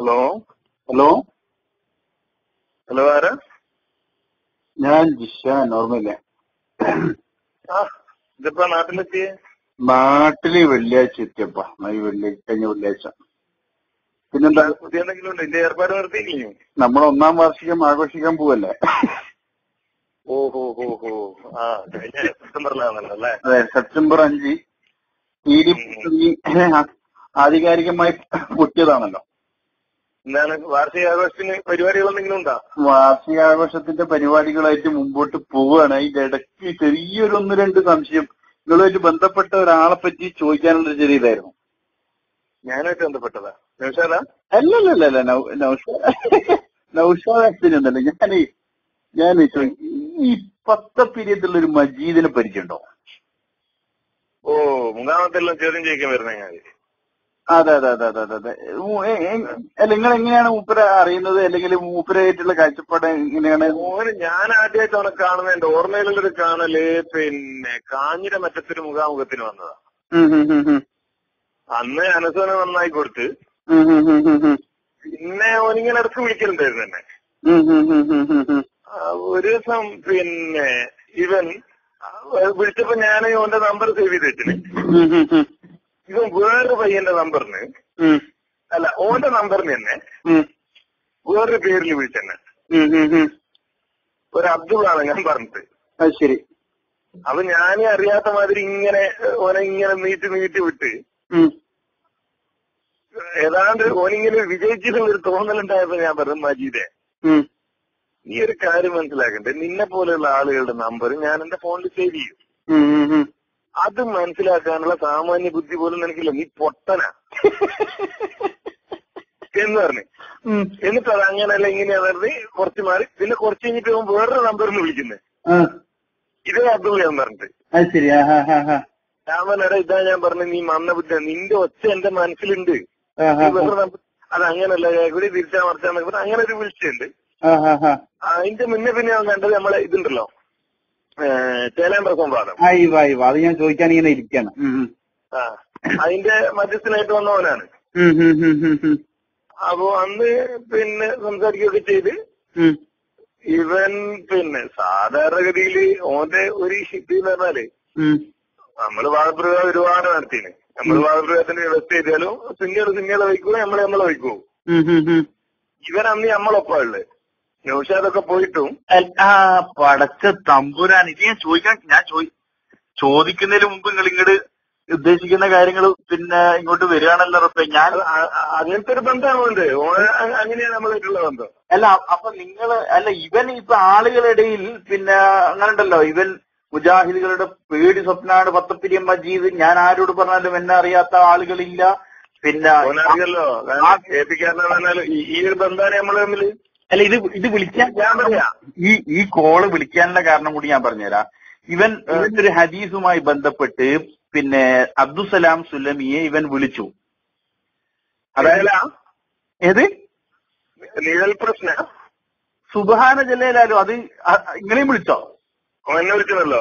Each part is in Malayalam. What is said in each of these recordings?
ഹലോ ഹലോ ഹലോ, ആരാ? ഞാൻ ജിഷാൻ, ഓർമ്മയില്ലേ? ഇതിപ്പോ നാട്ടിലെത്തിയേ? നാട്ടില് വെള്ളിയാഴ്ച എത്തിയപ്പാ. കഴിഞ്ഞ വെള്ളിയാഴ്ച. പിന്നെന്താ, പുതിയ എന്തെങ്കിലും ഉണ്ടോ? ഇതിന്റെ ഏർപ്പാട് നിർത്തിയില്ലേ? നമ്മൾ 1-ാം വാർഷികം ആഘോഷിക്കാൻ പോവല്ലേ? ഓഹോ ഹോ ഹോ. കഴിഞ്ഞ സെപ്റ്റംബറിലാണല്ലോ അല്ലേ? അതെ, സെപ്റ്റംബർ 5 ആധികാരികമായി പൊട്ടിയതാണല്ലോ. എന്താണ് വാർഷികാഘോഷത്തിന് പരിപാടികൾ എന്തെങ്കിലും ഉണ്ടോ? വാർഷികാഘോഷത്തിന്റെ പരിപാടികളായിട്ട് മുമ്പോട്ട് പോവുകയാണ്. അതിന്റെ ഇടയ്ക്ക് ചെറിയൊരു 1-2 സംശയം നിങ്ങളുമായിട്ട് ബന്ധപ്പെട്ട ഒരാളെ പറ്റി ചോദിക്കാനുള്ളൊരു ചെറിയ ഇതായിരുന്നു. ഞാനായിട്ട് ബന്ധപ്പെട്ടതാ? നൗഷാദാ? അല്ലല്ലല്ല, നൗഷാദൊന്നല്ല. ഞാൻ ഈ 10 പീരിയഡിലുള്ള ഒരു മജീദിനെ പരിചയമുണ്ടോ? ഓ, മൂന്നാമത്തെല്ലാം ചോദ്യം ചോദിക്കാൻ വരുന്ന ഞാൻ. അതെ. അല്ല, നിങ്ങൾ എങ്ങനെയാണ് മൂപ്പരെ അറിയുന്നത്? അല്ലെങ്കിൽ മൂപ്പരായിട്ടുള്ള കാഴ്ചപ്പാട് എങ്ങനെയാണ്? ഞാൻ ആദ്യമായിട്ട് അവനെ കാണുന്നത്, എന്റെ ഓർമ്മയിലുള്ളൊരു കാണല് പിന്നെ കാഞ്ഞിര മറ്റത്തൊരു മുഖാമുഖത്തിന് വന്നതാ. അന്ന് അനസോനെ നന്നായി കൊടുത്ത് പിന്നെ ഓനിങ്ങനെ ഇടക്ക് വിളിക്കലുണ്ടായിരുന്നു എന്നെ. ഒരു ദിവസം പിന്നെ ഇവൻ വിളിച്ചപ്പോ ഞാൻ ഓന്റെ നമ്പർ സേവ് ചെയ്ത് വെച്ചിന്. ഇവൻ വേറൊരു പയ്യന്റെ നമ്പറിന്, അല്ല ഓന്റെ നമ്പറിന് തന്നെ വേറൊരു പേരിൽ വിളിച്ചെന്നെ. ഒരു അബ്ദുള്ളാണ് ഞാൻ പറഞ്ഞത്. ശരി. അപ്പൊ ഞാൻ അറിയാത്ത മാതിരി ഇങ്ങനെ ഓനെ ഇങ്ങനെ നീട്ടി വിട്ട് ഏതാണ്ട് ഓനിങ്ങനെ വിജയിച്ചിട്ടുള്ളൊരു തോന്നലുണ്ടായപ്പോ ഞാൻ പറഞ്ഞു, മജീദേ, നീ ഒരു കാര്യം മനസ്സിലാക്കണ്ടേ, നിന്നെ പോലെയുള്ള ആളുകളുടെ നമ്പർ ഞാൻ എന്റെ ഫോണിൽ സേവ് ചെയ്യും. അത് മനസ്സിലാക്കാനുള്ള സാമാന്യ ബുദ്ധി പോലും നിനക്കില്ല, നീ പൊട്ടനാ എന്ന് പറഞ്ഞു. എന്നിട്ട് അത് അങ്ങനെയല്ല ഇങ്ങനെയാ പറഞ്ഞ് കുറച്ച് മാറി. പിന്നെ കുറച്ച് കഴിഞ്ഞിട്ട് വേറൊരു നമ്പറിന് വിളിക്കുന്നത്, ഇതേ അബ്ദുള്ള ഞാൻ പറഞ്ഞിട്ട്. ഞാൻ പറഞ്ഞ ഇതാ ഞാൻ പറഞ്ഞു, നീ മന്ന ബുദ്ധ, നിന്റെ ഒച്ച എന്റെ മനസ്സിലുണ്ട്. അത് അങ്ങനല്ല, എവിടെ തിരിച്ചാ മറിച്ചാന്ന് പറഞ്ഞ അങ്ങനെ ഒരു വിളിച്ചുണ്ട്. അതിന്റെ മുന്നേ പിന്നെ ഞാൻ കണ്ടത് നമ്മളെ ഇതുണ്ടല്ലോ, ചേലാമ്പ്ര സംവാദം. അത് ഞാൻ ചോദിക്കാൻ ഇങ്ങനെ ഇരിക്കാണ്. അതിന്റെ മധ്യസ്ഥനായിട്ട് വന്നവനാണ്. അപ്പൊ അന്ന് പിന്നെ സംസാരിക്കുകയൊക്കെ ചെയ്ത് ഇവൻ പിന്നെ സാധാരണഗതിയില് ഓന്റെ ഒരു ഇത് എന്ന് പറഞ്ഞാല് നമ്മള് വാദപ്രയോഗം ഒരുപാട് നടത്തിന്. നമ്മള് വാദപ്രയോഗത്തിന്റെ വ്യവസ്ഥ ചെയ്താലും സിംഗിളെ വയ്ക്കുവോ നമ്മളെ വയ്ക്കുവോ. ഇവൻ അന്ന് നമ്മളൊപ്പം ഉള്ളത്. നൗഷാദൊക്കെ പോയിട്ടും പടച്ച തമ്പുരാൻ, ഇത് ഞാൻ ചോദിക്കുന്നതിന് മുമ്പ് നിങ്ങൾ ഇങ്ങോട്ട് ഉദ്ദേശിക്കുന്ന കാര്യങ്ങൾ പിന്നെ ഇങ്ങോട്ട് വരികയാണല്ലോ റബ്ബേ. ഞാൻ അങ്ങനത്തെ ഒരു ബന്ധമുണ്ട്, അങ്ങനെയാണ് നമ്മളായിട്ടുള്ള ബന്ധം. അല്ല, അപ്പൊ ഇവൻ ഇപ്പൊ ആളുകളിടയിൽ പിന്നെ അങ്ങനെ ഉണ്ടല്ലോ, ഇവൻ മുജാഹിദുകളുടെ പേടി സ്വപ്നാണ് 10 പിരിയം മജീദ്. ഞാൻ ആരോട് പറഞ്ഞാലും എന്നെ അറിയാത്ത ആളുകളില്ല. പിന്നെ ഈ ഒരു ബന്ധമാണ് നമ്മള് തമ്മില്. അല്ല, ഇത് വിളിക്കാൻ ഞാൻ പറയാ, ഈ കോള് വിളിക്കാനുള്ള കാരണം കൂടി ഞാൻ പറഞ്ഞുതരാം. ഇവന്റെ ഒരു ഹദീസുമായി ബന്ധപ്പെട്ട് പിന്നെ അബ്ദുസലാം സുലമിയെ ഇവൻ വിളിച്ചു. അതായത് ഏത് നിഴൽ പ്രശ്ന സുബ്ഹാന ജലാലോ, അത് ഇങ്ങളെയും വിളിച്ചോ? എന്നെ വിളിച്ചതല്ലോ.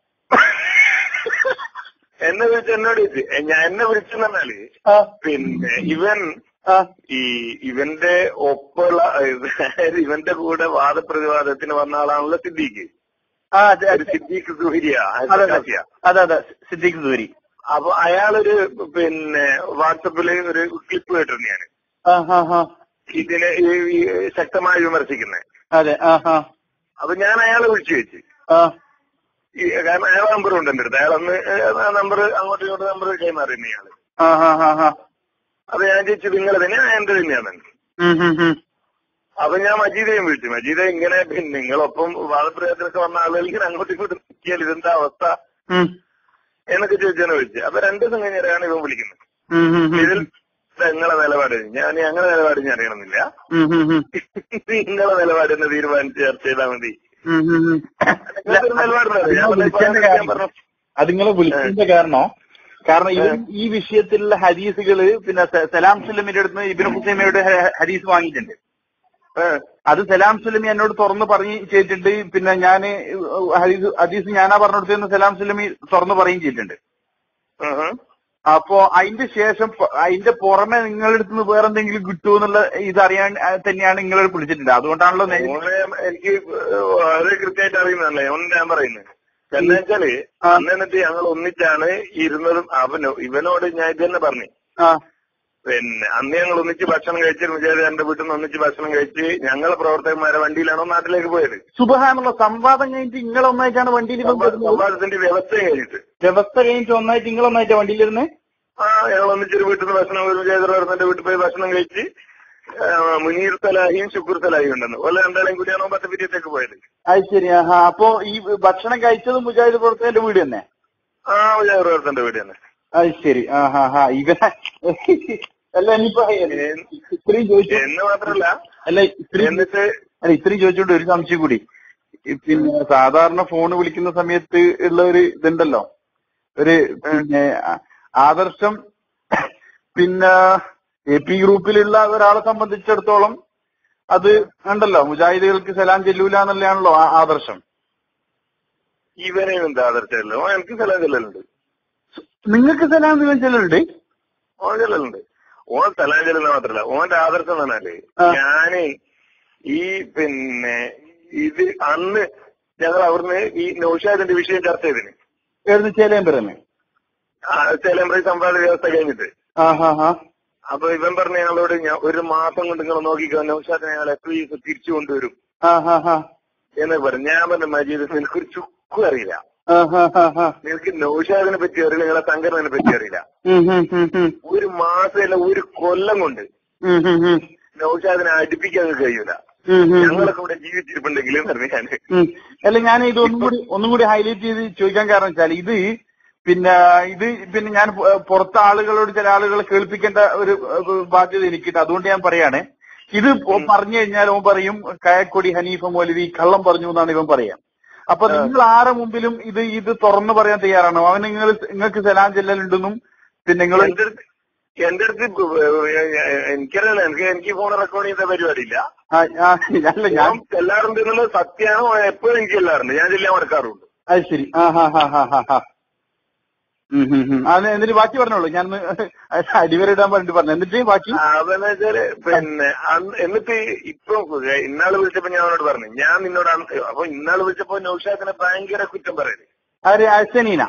എന്നെ എന്നോട് എന്നെ വിളിച്ചെന്ന് പറഞ്ഞാല് പിന്നെ ഇവന്റെ ഒപ്പുള്ള ഇവന്റെ കൂടെ വാദപ്രതിവാദത്തിന് വന്ന ആളാണല്ലോ സിദ്ദീഖ്. സിദ്ദീഖ് സുഹരിയ. അതെ, സിദ്ദീഖ് സുഹരി. അപ്പൊ അയാളൊരു പിന്നെ വാട്സപ്പില് ഒരു ക്ലിപ്പ് കേട്ടിരുന്നു ഞാന്, ഇതിനെ ശക്തമായി വിമർശിക്കുന്നത്. അതെ. അപ്പൊ ഞാൻ അയാളെ വിളിച്ചു വെച്ച്, കാരണം അയാളെ നമ്പർ ഉണ്ട് എന്റെ അടുത്ത്. അയാളൊന്ന് നമ്പർ അങ്ങോട്ടും ഇങ്ങോട്ടും നമ്പർ കൈമാറിയിരുന്നു ഇയാള്. അപ്പൊ ഞാൻ ചോദിച്ചു, നിങ്ങളെ തന്നെ? എന്റെ തന്നെയാണ്. അപ്പൊ ഞാൻ മജീദയും വിളിച്ചു. മജീദ ഇങ്ങനെ നിങ്ങളൊപ്പം വാദപ്രയോഗത്തിനൊക്കെ വന്ന ആളുകൾ ഇങ്ങനെ അങ്ങോട്ടും ഇങ്ങോട്ടും നോക്കിയാൽ ഇതെന്താ അവസ്ഥ എന്നൊക്കെ ചോദിച്ചാണ് വിളിച്ചത്. അപ്പൊ 2 ദിവസം കഴിഞ്ഞാണ് ഇവൻ വിളിക്കുന്നത്. ഇതിൽ നിങ്ങളെ നിലപാട് അങ്ങനെ നിലപാട് ഞാൻ അറിയണമെന്നില്ല, നിങ്ങളെ നിലപാട് എന്ന് തീരുമാനിച്ച് ചർച്ച ചെയ്താൽ മതി. അത് നിങ്ങളെ വിളിച്ചതിന്റെ കാരണം ഈ വിഷയത്തിലുള്ള ഹദീസുകള് പിന്നെ സലാം സുലമിന്റെ അടുത്ത് ഇബ്നു ഹുസൈമയുടെ ഹദീസ് വാങ്ങിയിട്ടുണ്ട്. അത് സലാം സുലമി എന്നോട് തുറന്ന് പറഞ്ഞ് ചെയ്തിട്ടുണ്ട്. പിന്നെ ഞാന് ഹദീസ് ഞാനാ പറഞ്ഞെടുത്തെന്ന് സലാം സുലമി തുറന്ന് പറയുകയും ചെയ്തിട്ടുണ്ട്. അപ്പോ അതിന്റെ ശേഷം അതിന്റെ പുറമെ നിങ്ങളുടെ അടുത്ത് നിന്ന് വേറെ എന്തെങ്കിലും കിട്ടുമെന്നുള്ള ഇതറിയാൻ തന്നെയാണ് നിങ്ങളെ വിളിച്ചിട്ടുണ്ട്. അതുകൊണ്ടാണല്ലോ എനിക്ക് വളരെ കൃത്യമായിട്ട് അറിയുന്നതല്ലേ ഞാൻ പറയുന്നത്. എന്താ വെച്ചാല് അന്നെന്നിട്ട് ഞങ്ങൾ ഒന്നിച്ചാണ് ഇരുന്നതും. ഇവനോട് ഞാൻ ഇത് തന്നെ പറഞ്ഞു. പിന്നെ അന്ന് ഞങ്ങൾ ഒന്നിച്ച് ഭക്ഷണം കഴിച്ച് മുജാഹിദാറിന്റെ വീട്ടിൽ നിന്ന് ഒന്നിച്ച് ഭക്ഷണം കഴിച്ച് ഞങ്ങളെ പ്രവർത്തകന്മാരെ വണ്ടിയിലാണോ നാട്ടിലേക്ക് പോയത്. സുബ്ഹാനല്ലാഹ്, സംവാദം കഴിഞ്ഞിട്ട് നിങ്ങൾ ഒന്നായിട്ടാണ് വണ്ടിയിൽ സംവാദത്തിന്റെ വ്യവസ്ഥ കഴിഞ്ഞിട്ട് ഒന്നായിട്ട് നിങ്ങൾ ഒന്നായിട്ട് വണ്ടിയിലിരുന്ന് ഞങ്ങൾ ഒന്നിച്ചൊരു വീട്ടിൽ നിന്ന് ഭക്ഷണം മുജാഹിദാറിന്റെ വീട്ടിൽ പോയി ഭക്ഷണം കഴിച്ച് മുനീർ സലാഹിയും ശുക്കൂർ സലാഹിയും ഉണ്ടെന്ന് ഓല രണ്ടാളെയും കൂടിയാണോ പത്തപ്പിരിയത്തേക്ക് പോയത്. അത് ശരി. അപ്പൊ ഈ ഭക്ഷണം കഴിച്ചത് മുജാഹിദ് പ്രവർത്തകന്റെ വീട് തന്നെ? മുജാഹിദ് പ്രവർത്തകന്റെ വീട് തന്നെ. അത് ശരി. ഇവനെ അല്ല ഇനിയിപ്പോ ഇത്രയും ചോദിച്ചു എന്ന് മാത്രല്ല ഇത്രയും ചോദിച്ചോണ്ട് ഒരു സംശയം കൂടി. പിന്നെ സാധാരണ ഫോൺ വിളിക്കുന്ന സമയത്ത് ഉള്ള ഒരു ഇതുണ്ടല്ലോ, ഒരു പിന്നെ ആദർശം പിന്നെ AP ഗ്രൂപ്പിലുള്ള ഒരാളെ സംബന്ധിച്ചിടത്തോളം അത് ഉണ്ടല്ലോ, മുജാഹിദുകൾക്ക് സലാം ചെല്ലൂല എന്നുള്ളതാണല്ലോ ആദർശം. ഇവനെയും എന്താ ആദർശമല്ലോ, എനിക്ക് സലാം ചെല്ലലുണ്ട്. നിങ്ങൾക്ക് സലാം ചെല്ലലുണ്ട്? ഓൻ ചെല്ലലുണ്ട്. ഓൻ സലാം ചെല്ലുന്ന മാത്രല്ല, ഓന്റെ ആദർശം എന്ന് പറഞ്ഞാല് ഞാന് ഈ പിന്നെ ഇത് അന്ന് ഞങ്ങൾ അവിടുന്ന് ഈ നൗഷാദിന്റെ വിഷയം ചർച്ച ചെയ്തിന് ചേലേമ്പ്ര സംവാദ വ്യവസ്ഥ കഴിഞ്ഞിട്ട്. അപ്പൊ ഇവൻ പറഞ്ഞ ഞങ്ങളോട് ഒരു മാസം കൊണ്ട് നിങ്ങൾ നോക്കിക്കോ നൗഷാദിനെ ഞങ്ങൾ എപ്പോഴും തിരിച്ചു കൊണ്ടുവരും എന്നൊക്കെ പറഞ്ഞു. ഞാൻ പറഞ്ഞ മജീദ് നിനക്കൊരു ചുക്കും അറിയില്ല, നിനക്ക് നൗഷാദിനെ പറ്റി അറിയില്ല, നിങ്ങളെ സംഘടനയെ പറ്റി അറിയില്ല. ഒരു മാസമല്ല ഒരു കൊല്ലം കൊണ്ട് നൗഷാദിനെ അടുപ്പിക്കാൻ കഴിയൂല. ഞങ്ങളൊക്കെ ഇവിടെ ജീവിച്ചിരിപ്പുണ്ടെങ്കിലും പറഞ്ഞു ഞാൻ. അല്ല, ഞാൻ ഇത് ഒന്നും കൂടി ഹൈലൈറ്റ് ചെയ്ത് ചോദിക്കാൻ കാരണം വെച്ചാൽ ഇത് പിന്നെ ഞാൻ പുറത്തെ ആളുകളോട് ചില ആളുകളെ കേൾപ്പിക്കേണ്ട ഒരു ബാധ്യത എനിക്കുണ്ട്. അതുകൊണ്ട് ഞാൻ പറയാണ്, ഇത് പറഞ്ഞു കഴിഞ്ഞാൽ ഓൻ പറയും കായക്കൊടി ഹനീഫ മൗലവി കള്ളം പറഞ്ഞു എന്നാണ് ഇവൻ പറയാം. അപ്പൊ നിങ്ങൾ ആരെ മുമ്പിലും ഇത് തുറന്നു പറയാൻ തയ്യാറാണോ? അവൻ നിങ്ങൾക്ക് സലാം ചെല്ലലുണ്ടെന്നും പിന്നെ നിങ്ങൾ എന്റെ അടുത്ത് എനിക്കറിയില്ല, എനിക്ക് ഫോൺ റെക്കോർഡ് ചെയ്ത പരിപാടിയില്ല. ഞാൻ ചെല്ലാറുണ്ട് എന്നുള്ളത് സത്യമാണോ? എപ്പോഴും എനിക്ക് ചെല്ലാറുണ്ട്, ഞാൻ ചെല്ലാൻ മറക്കാറുണ്ട്. അത് ശരി. എന്നിട്ട് ബാക്കി പറഞ്ഞോളൂ, ഞാൻ അടിവരയിടാൻ വേണ്ടി പറഞ്ഞു. എന്നിട്ട് ബാക്കി അതെന്ന് വെച്ചാല് പിന്നെ എന്നിട്ട് ഇപ്പൊ ഇന്നാള് വിളിച്ചപ്പോ ഞാൻ അവനോട് പറഞ്ഞു, ഞാൻ നിന്നോട് അപ്പൊ ഇന്നാള് വിളിച്ചപ്പോ നൗഷാദിനെ ഭയങ്കര കുറ്റം പറയല്. അസനീന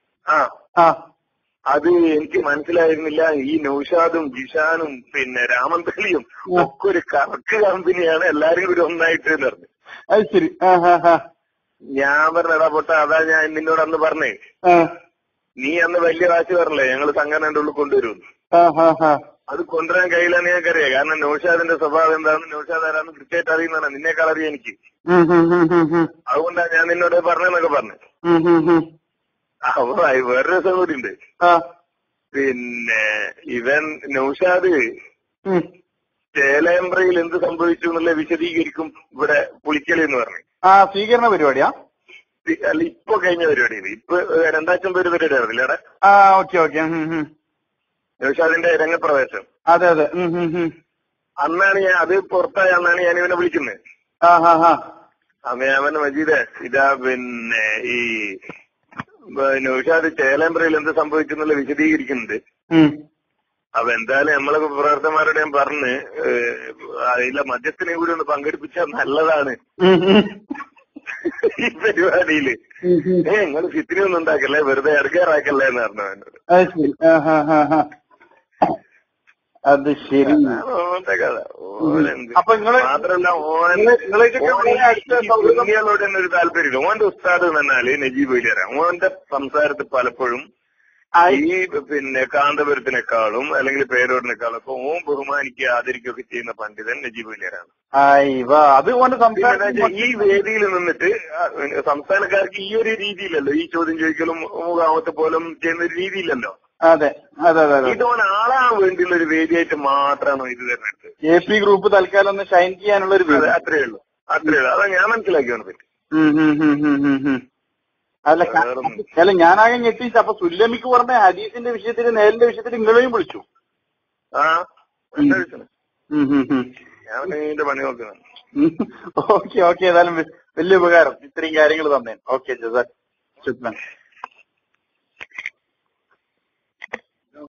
അത് എനിക്ക് മനസ്സിലായിരുന്നില്ല. ഈ നൗഷാദും ജിഷാനും പിന്നെ രാമന്തളിയും ഒക്കെ ഒരു കറക്ക് കമ്പനിയാണ്, എല്ലാരും കൂടി ഒന്നായിട്ട് പറഞ്ഞു. അത് ശരി. ഞാൻ പറഞ്ഞടാ പൊട്ട, അതാ ഞാൻ നിന്നോട് അന്ന് പറഞ്ഞേ, നീ അന്ന് വലിയ വാശി പറഞ്ഞില്ലേ ഞങ്ങൾ സംഘടനയുടെ ഉള്ളിൽ കൊണ്ടുവരും. അത് കൊണ്ടുവരാൻ കഴിയില്ലെന്ന് ഞങ്ങൾക്കറിയാം. കാരണം നൗഷാദിന്റെ സ്വഭാവം എന്താണെന്ന് നൗഷാദ് ആരാന്ന് കൃത്യമായിട്ട് അറിയുന്നതാണ്, നിന്നേക്കാൾ അറിയാം എനിക്ക്. അതുകൊണ്ടാണ് ഞാൻ നിന്നോട് പറഞ്ഞെന്നൊക്കെ പറഞ്ഞു. അപ്പൊ വേറൊരു രസം കൂടി ഉണ്ട്. പിന്നെ ഇവൻ നൗഷാദ് ചേലേമ്പ്രയിൽ എന്ത് സംഭവിച്ചു എന്നുള്ള വിശദീകരിക്കും ഇവിടെ പുളിക്കല് എന്ന് പറഞ്ഞു. സ്വീകരണ പരിപാടിയാ? അല്ല, ഇപ്പൊ കഴിഞ്ഞ പരിപാടിയിൽ ഇപ്പൊ 2000 പേര് പരിപാടി ആയിരുന്നില്ല അവിടെ. ഓക്കെ. നൗഷാദിന്റെ രംഗപ്രവേശം. അതെ. അന്നാണ് ഞാൻ അത് പുറത്തായ അന്നാണ് ഞാൻ ഇവനെ വിളിക്കുന്നത്. അന്ന് ഞാൻ പറഞ്ഞ മജീദേ, ഇതാ പിന്നെ ഈ നൗഷാദ് ചേലേമ്പ്രയിൽ എന്ത് സംഭവിച്ചു എന്നുള്ള വിശദീകരിക്കുന്നുണ്ട്. അപ്പൊ എന്തായാലും നമ്മളെ പ്രവർത്തകന്മാരോട് ഞാൻ പറഞ്ഞ് അതിലെ മധ്യസ്ഥനെ കൂടി ഒന്ന് പങ്കെടുപ്പിച്ചാൽ നല്ലതാണ് ഈ പരിപാടിയില്. നിങ്ങൾ ഫിത്തിനെ ഒന്നും ഉണ്ടാക്കല്ലേ, വെറുതെ ഇടക്കേറാക്കല്ലേ എന്ന് പറഞ്ഞു എന്നോട്. അത് ശരി. മാത്രല്ല ഓനോട് തന്നെ ഒരു താല്പര്യമില്ല. ഓന്റെ ഉസ്താദ് എന്ന് പറഞ്ഞാല് നജീബ് വലിയറാണ്. ഓന്റെ സംസാരത്തിൽ പലപ്പോഴും ഈ പിന്നെ കാന്തപുരത്തിനേക്കാളും അല്ലെങ്കിൽ പേരോടിനേക്കാളും ഒക്കെ ഓൻ ബഹുമാനിക്കുക ആദരിക്കുകയൊക്കെ ചെയ്യുന്ന പണ്ഡിതൻ നജീബ് വലിയറാണ്. ഈ വേദിയിൽ നിന്നിട്ട് സംസ്ഥാനക്കാർക്ക് ഈ ഒരു രീതിയിലല്ലോ ഈ ചോദ്യം ചോദിക്കലും മുഖാമത്തെ പോലും ചെയ്യുന്ന ഒരു രീതിയിലല്ലോ. അതെ. ഇതോൻ ആളാൻ വേണ്ടിയുള്ള ഒരു വേദിയായിട്ട് മാത്രമാണോ ഇത് തെരഞ്ഞെടുത്തത്? AP ഗ്രൂപ്പ് തൽക്കാലം ഒന്ന് ഷൈൻ ചെയ്യാനുള്ള ഒരു വേദി. അത്രേ ഉള്ളൂ. അതാ ഞാൻ മനസ്സിലാക്കിയോനെ പറ്റി. അല്ല ഞാനാകെ ഞെട്ടിച്ച്. അപ്പൊ സുല്ലമിക്ക് പറഞ്ഞ ഹദീസിന്റെ വിഷയത്തിൽ നേരിന്റെ വിഷയത്തിൽ നിങ്ങളെയും വിളിച്ചു? ഞാൻ ഇതിന്റെ പണി നോക്കുന്നത്. ഓക്കെ. ഏതായാലും വലിയ ഉപകാരം, ഇത്രയും കാര്യങ്ങൾ തന്നെ. ഓക്കെ ജസാക്ക്.